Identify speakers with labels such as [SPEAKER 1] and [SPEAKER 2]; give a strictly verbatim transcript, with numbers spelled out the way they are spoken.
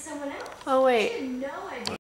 [SPEAKER 1] someone else.
[SPEAKER 2] Oh, wait.
[SPEAKER 1] She had no idea.